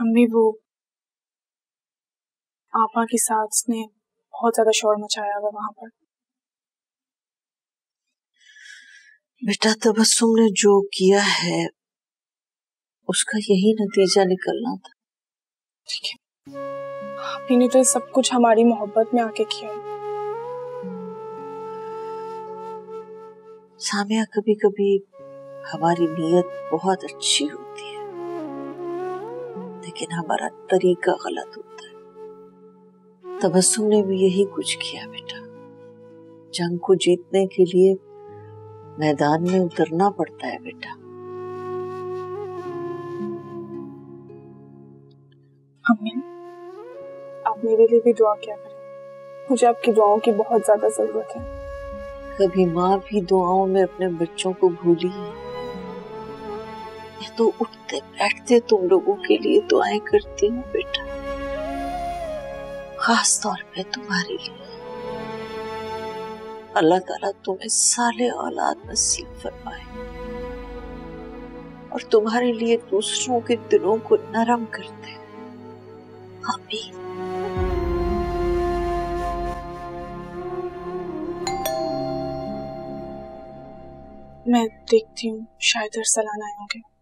अम्मी वो आपा की सास ने बहुत ज्यादा शोर मचाया हुआ वहां पर। बेटा तबस्सुम ने जो किया है उसका यही नतीजा निकलना था। ठीक है, आपी ने तो सब कुछ हमारी मोहब्बत में आके किया है। सामिया कभी कभी हमारी नीयत बहुत अच्छी होती है लेकिन हमारा तरीका गलत होता है। तबस्सुम ने भी यही कुछ किया बेटा। जंग को जीतने के लिए मैदान में उतरना पड़ता है बेटा। अम्मी आप मेरे लिए भी दुआ किया करें, मुझे आपकी दुआओं की बहुत ज्यादा जरूरत है। कभी माँ भी दुआओं में अपने बच्चों को भूली है। मैं तो उठते बैठते तुम लोगों के लिए दुआएं करती हूँ बेटा, खास तौर पे तुम्हारे लिए। अल्लाह ताला तुम्हें साले औलाद नसीब फरमाए और तुम्हारे लिए दूसरों के दिलों को नरम कर दे। आमीन। मैं देखती हूँ शायद अरसलान आए होंगे।